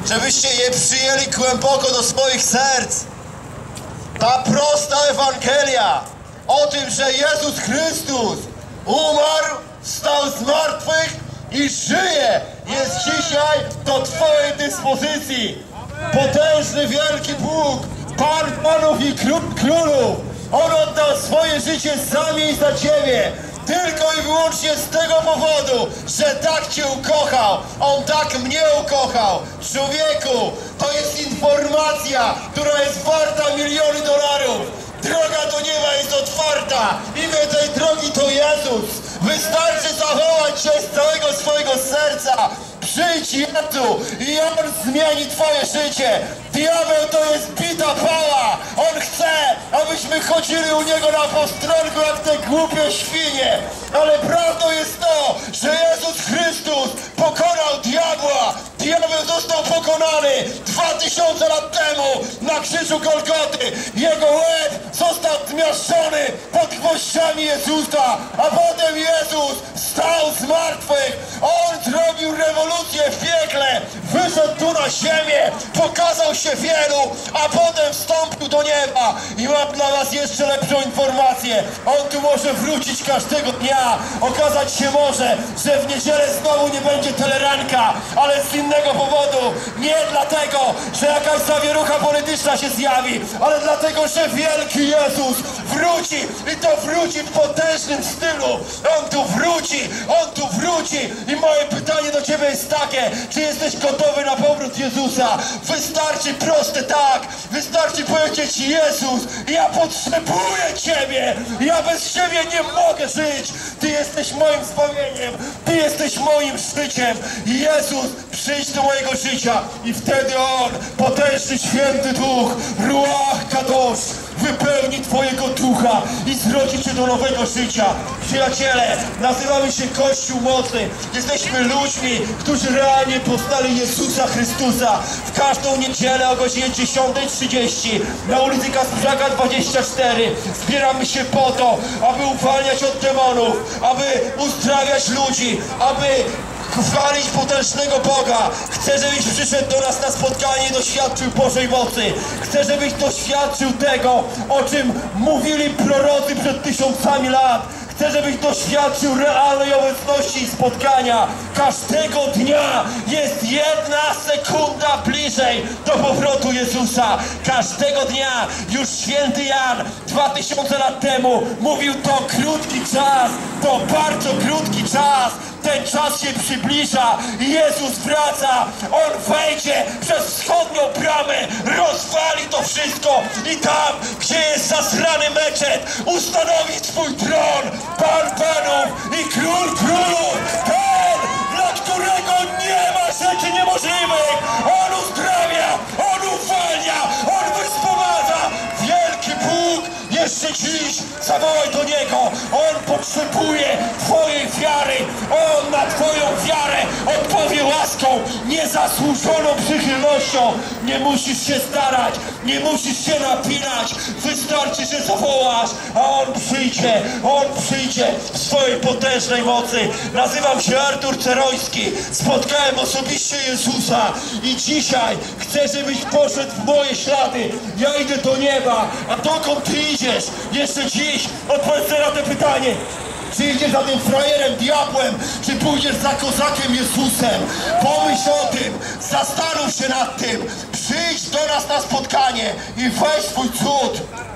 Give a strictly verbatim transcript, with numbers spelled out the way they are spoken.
żebyście je przyjęli głęboko do swoich serc. Ta prosta Ewangelia o tym, że Jezus Chrystus umarł, wstał z martwych i żyje, jest dzisiaj do twojej dyspozycji. Potężny, wielki Bóg, Pan Panów i Król Królów, On oddał swoje życie za mnie i za ciebie. Tylko i wyłącznie z tego powodu, że tak cię ukochał. On tak mnie ukochał. Człowieku, to jest informacja, która jest warta miliony dolarów. Droga do nieba jest otwarta. Imię tej drogi to Jezus. Wystarczy zawołać Cię z całego swojego serca. Przyjdź Jezu i On zmieni twoje życie. Diabeł to jest bita pała. On chce, abyśmy chodzili u Niego na postronku jak te głupie świnie. Ale prawdą jest to, że Jezus Chrystus pokonał diabła. Diabeł został pokonany dwa tysiące lat temu na krzyżu Golgoty. Jego łeb został zmiażdżony pod gwoździami Jezusa, a potem Jezus wstał z martwych. On zrobił rewolucję w piekle, wyszedł tu na ziemię, pokazał się wielu, a potem wstąpił do nieba. I mam dla was jeszcze lepszą informację. On tu może wrócić każdego dnia. Okazać się może, że w niedzielę znowu nie będzie teleranka, ale z innego powodu. Nie dlatego, że jakaś zawierucha polityczna się zjawi, ale dlatego, że wielki Jezus wróci i to wróci w potężnym stylu. On tu wróci, On tu wróci. I moje pytanie do ciebie jest takie: czy jesteś gotowy na powrót Jezusa? Wystarczy proste tak, wystarczy powiedzieć: Jezus, ja potrzebuję Ciebie, ja bez Ciebie nie mogę żyć. Ty jesteś moim zbawieniem, Ty jesteś moim życiem. Jezus, przyjdź do mojego życia i wtedy On, potężny święty Duch, Ruach Kadosh, wypełni Twojego ducha i zrodzi Cię do nowego życia. Przyjaciele, nazywamy się Kościół Mocny. Jesteśmy ludźmi, którzy realnie poznali Jezusa Chrystusa. W każdą niedzielę o godzinie dziesiątej trzydzieści na ulicy Kasprzaka dwadzieścia cztery zbieramy się po to, aby uwalniać od demonów, aby uzdrawiać ludzi, aby chwalić potężnego Boga. Chcę, żebyś przyszedł do nas na spotkanie i doświadczył Bożej mocy. Chcę, żebyś doświadczył tego, o czym mówili prorocy przed tysiącami lat. Chcę, żebyś doświadczył realnej obecności i spotkania. Każdego dnia jest jedna sekunda bliżej do powrotu Jezusa. Każdego dnia. Już święty Jan dwa tysiące lat temu mówił: to krótki czas, to bardzo krótki czas. Ten czas się przybliża i Jezus wraca. On wejdzie przez wschodnią bramę, rozwali to wszystko i tam, gdzie jest zasrany meczet, ustanowi swój tron. Pan Panów i Król Królów. Ten, dla którego nie ma rzeczy niemożliwych. On uzdrawia, On uwalnia, On wyspomaga. Wielki Bóg jeszcze dziś. Zawołaj do Niego. On potrzebuje twojej wiary. On na twoją wiarę odpowie łaską, niezasłużoną przychylnością. Nie musisz się starać, nie musisz się napinać. Wystarczy, że zawołasz, a On przyjdzie. On przyjdzie w swojej potężnej mocy. Nazywam się Artur Ceroński. Spotkałem osobiście Jezusa i dzisiaj chcę, żebyś poszedł w moje ślady. Ja idę do nieba, a dokąd ty idziesz? Jeszcze dziś odpowiedz na to pytanie. Czy idziesz za tym frajerem, diabłem, czy pójdziesz za kozakiem Jezusem? Pomyśl o tym, zastanów się nad tym. Przyjdź do nas na spotkanie i weź swój cud.